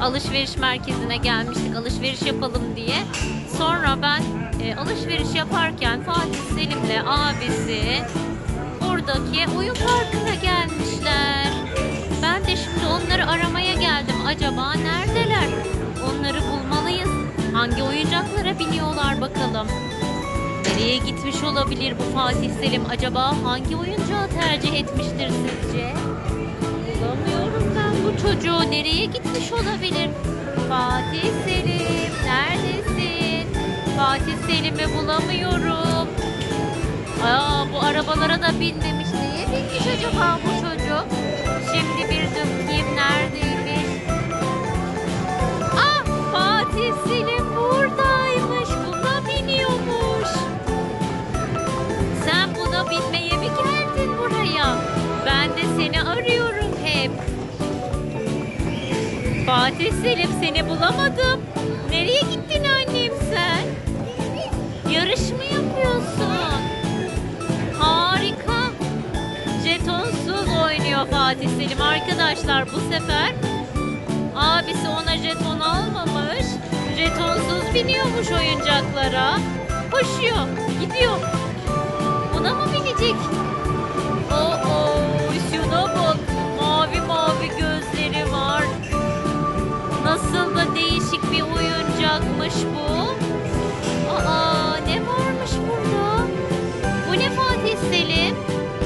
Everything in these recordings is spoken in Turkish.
alışveriş merkezine gelmiştik alışveriş yapalım diye. Sonra ben alışveriş yaparken Fatih Selim'le abisi buradaki oyun parkına gelmişler. Ben de şimdi onları aramaya geldim. Acaba neredeler? Onları bulmalıyız. Hangi oyuncaklara biniyorlar bakalım. Nereye gitmiş olabilir bu Fatih Selim? Acaba hangi oyuncağı tercih etmiştir sizce? Bulamıyorum ben bu çocuğu. Nereye gitmiş olabilir? Fatih Selim, neredesin? Fatih Selim'i bulamıyorum. Bu arabalara da binmemiş. Neye binmiş acaba bu çocuk? Şimdi bir bakayım neredeymiş? Fatih Selim buradaymış. Buna biniyormuş. Sen buna binmeye mi geldin buraya? Ben de seni arıyorum hep. Fatih Selim seni bulamadım. Nereye gittin annem sen? Yarış mı yapıyorsun? Harika. Jetonsuz oynuyor Fatih Selim. Arkadaşlar bu sefer abisi ona jeton almamış. Jetonsuz biniyormuş oyuncaklara. Koşuyor, gidiyor. Buna mı binecek? Şuna bak. Mavi mavi gözleri var. Nasıl da değişik bir oyuncakmış bu. Ne varmış burada? Bu ne Fatih Selim?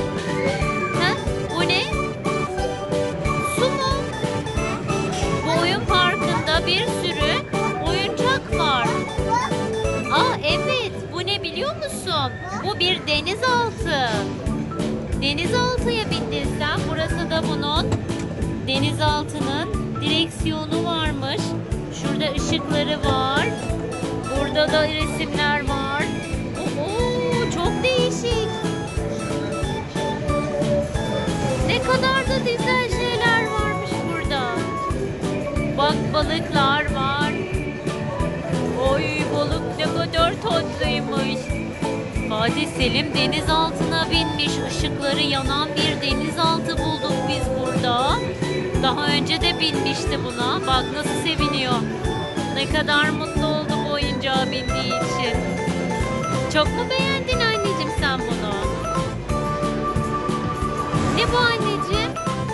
Bu ne? Su mu? Bu oyun parkında bir sürü oyuncak var. Evet. Bu ne biliyor musun? Bu bir denizaltı. Denizaltıya bindin sen. Burası da bunun denizaltının direksiyonu varmış. Şurada ışıkları var. Burada da resimler var. Çok değişik. Ne kadar da güzel şeyler varmış burada. Bak balıklar var. Oy balık ne kadar tatlıymış. Fatih Selim denizaltına binmiş. Işıkları yanan bir denizaltı bulduk biz burada. Daha önce de binmişti buna. Bak nasıl seviniyor. Ne kadar mutlu oldu bu oyuncağa bindiği için. Çok mu beğendin anneciğim sen bunu? Ne bu anneciğim?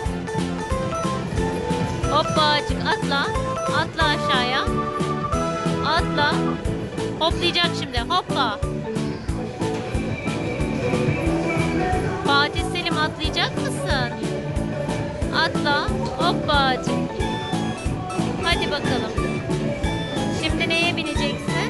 Hoppacık atla. Atla aşağıya. Atla. Hoplayacak şimdi. Hoppa. Fatih Selim atlayacak mısın? Atla. Hoppacık. Hadi bakalım. Şimdi neye bineceksin?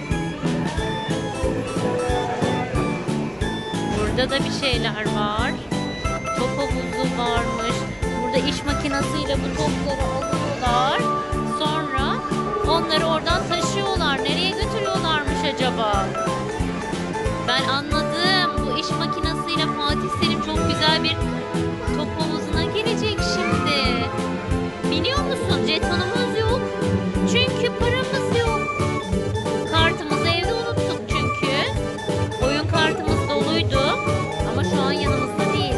Burada da bir şeyler var. Top havuzu varmış. Burada iş makinesiyle bu topları alıyorlar. Sonra onları oradan taşıyorlar. Nereye götürüyorlarmış acaba? Ben anladım. Bu iş makinesiyle Fatih Selim çok güzel bir top havuzuna girecek şimdi. Biliyor musun? Jetonumuz yok. Çünkü paramız yok. Kartımızı evde unuttuk çünkü. Oyun kartımız doluydu. Ama şu an yanımızda değil.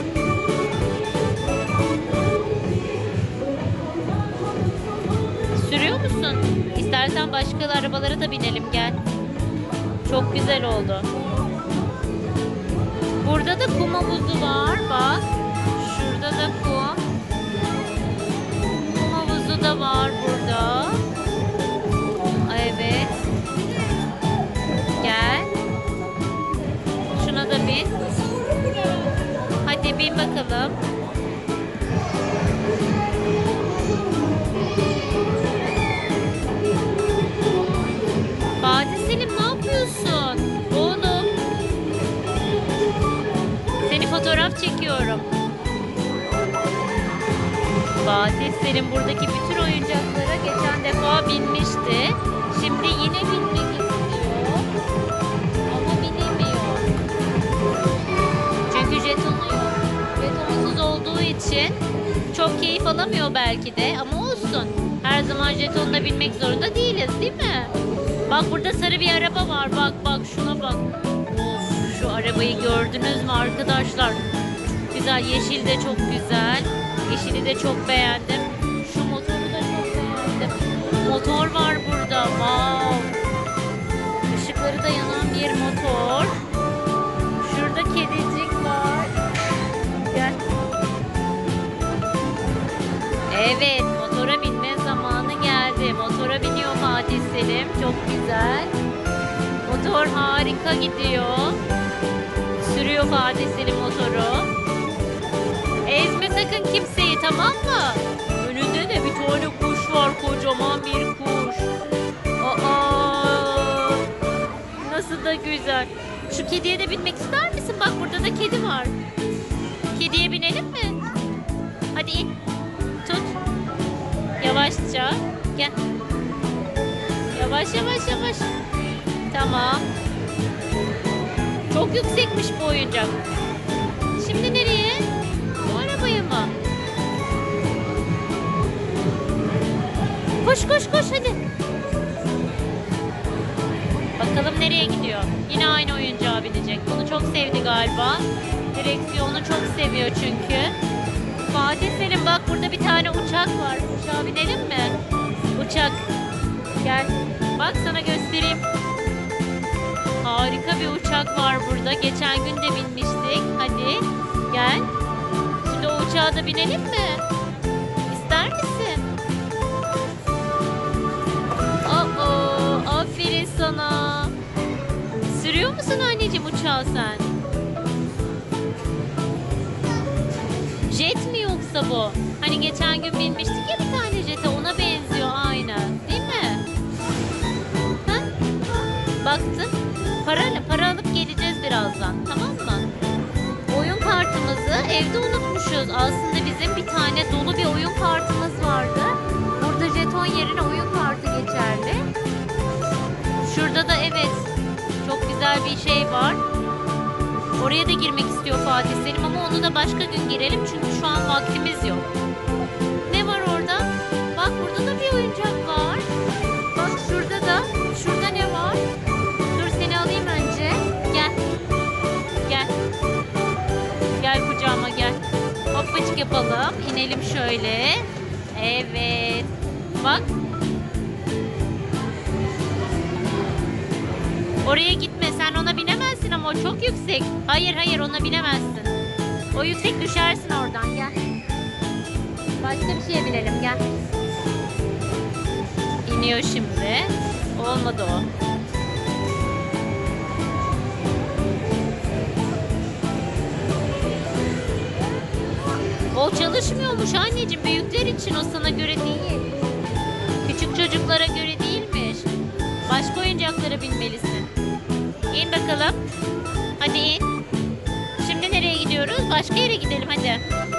Sürüyor musun? İstersen başka arabalara da binelim gel. Çok güzel oldu. Burada da kum havuzu var bak. Şurada da kum. Kum havuzu da var burada. Evet. Gel. Şuna da bin. Hadi bin bakalım. Fatih Selim ne yapıyorsun? Oğlum. Seni fotoğraf çekiyorum. Fatih Selim buradaki bütün oyuncaklara geçen defa binmişti. Şimdi yine binmek istiyor. Ama binemiyor. Çünkü jetonu yok. Jetonsuz olduğu için çok keyif alamıyor belki de. Ama olsun. Her zaman jetonla binmek zorunda değiliz değil mi? Bak burada sarı bir araba var. Bak bak şuna bak. Of, şu arabayı gördünüz mü arkadaşlar? Çok güzel. Yeşil de çok güzel. Yeşili de çok beğendim. Şu motoru da çok beğendim. Motor var burada. Wow. Işıkları da yanan bir motor. Şurada kedicik var. Gel. Evet, motora binme zamanı geldi. Motora biniyor Fatih Selim. Çok güzel. Motor harika gidiyor. Sürüyor Fatih Selim motoru. Ezme sakın kimseyi, tamam mı? Önünde de bir tane kuş var. Kocaman bir kuş. Aa, nasıl da güzel. Şu kediye de binmek ister misin? Bak burada da kedi var. Kediye binelim mi? Hadi in. Tut. Yavaşça. Gel. Yavaş yavaş yavaş. Tamam. Çok yüksekmiş bu oyuncak. Şimdi nereye? Bu arabaya mı? Koş koş koş hadi. Bakalım nereye gidiyor? Yine aynı oyuncağa binecek. Bunu çok sevdi galiba. Direksiyonu çok seviyor çünkü. Fatih Selim bak burada bir tane uçak var. Uçağa binelim mi? Uçak. Gel. Bak sana göstereyim. Harika bir uçak var burada. Geçen gün de binmiştik. Hadi gel. Şimdi o uçağa da binelim mi? İster misin? Aferin sana. Sürüyor musun anneciğim uçağı sen? Jet mi yoksa bu? Hani geçen gün binmiştik ya bir tane jete, ona benziyor aynı. Değil mi? Ha? Baktın? Para alıp geleceğiz birazdan. Tamam mı? Oyun kartımızı evde unutmuşuz. Aslında bizim bir tane dolu bir oyun kartımız vardı. Burada jeton yerine oyun kartı geçerli. Şurada da evet çok güzel bir şey var. Oraya da girmek istiyor Fatih Selim ama onu da başka gün girelim çünkü şu an vaktimiz yok. Ne var orada? Bak burada da bir oyuncak var. Bak şurada ne var? Dur seni alayım önce. Gel. Gel. Gel kucağıma gel. Hoppacık yapalım. İnelim şöyle. Evet. Bak. Oraya gitme, sen ona binemezsin ama o çok yüksek. Hayır ona binemezsin. O yüksek, düşersin oradan, gel. Başka bir şeye binelim, gel. İniyor şimdi. Olmadı o. O çalışmıyormuş anneciğim, büyükler için, o sana göre değil. Küçük çocuklara göre değilmiş. Başka oyuncaklara binmelisin. İn bakalım. Hadi in. Şimdi nereye gidiyoruz? Başka yere gidelim hadi.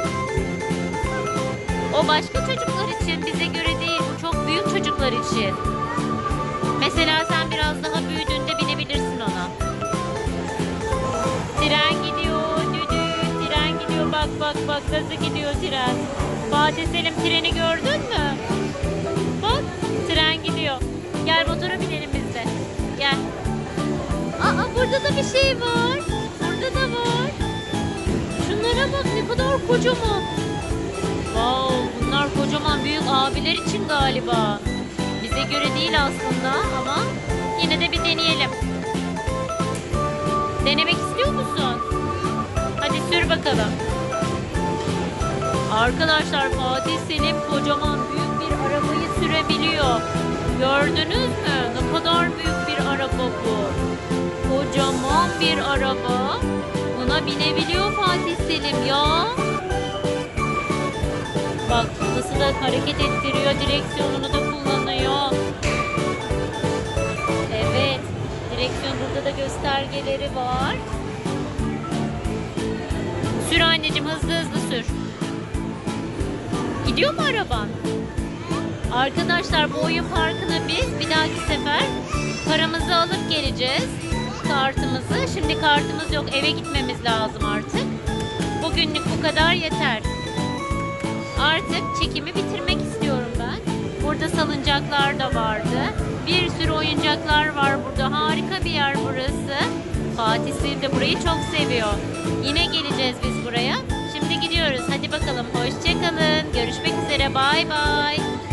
O başka çocuklar için, bize göre değil. Bu çok büyük çocuklar için. Mesela sen biraz daha büyüdüğünde binebilirsin ona. Tren gidiyor. Düdüğü. Tren gidiyor. Bak nasıl gidiyor tren. Fatih Selim treni gördün mü? Bak tren gidiyor. Gel motora binelim biz de. Gel. Burada da bir şey var. Burada da var. Şunlara bak ne kadar kocaman. Wow, bunlar kocaman büyük abiler için galiba. Bize göre değil aslında ama yine de bir deneyelim. Denemek istiyor musun? Hadi sür bakalım. Arkadaşlar Fatih Selim kocaman büyük bir arabayı sürebiliyor. Gördünüz mü? Ne kadar büyük bir araba bu. Kocaman bir araba. Buna binebiliyor Fatih Selim ya. Bak nasıl da hareket ettiriyor. Direksiyonunu da kullanıyor. Evet. Direksiyon burada da göstergeleri var. Sür anneciğim, hızlı sür. Gidiyor mu araban? Arkadaşlar bu oyun parkına biz bir dahaki sefer paramızı alıp geleceğiz. Kartımızı. Şimdi kartımız yok. Eve gitmemiz lazım artık. Bugünlük bu kadar yeter. Artık çekimi bitirmek istiyorum ben. Burada salıncaklar da vardı. Bir sürü oyuncaklar var burada. Harika bir yer burası. Fatih Selim de burayı çok seviyor. Yine geleceğiz biz buraya. Şimdi gidiyoruz. Hadi bakalım. Hoşça kalın. Görüşmek üzere. Bay bay.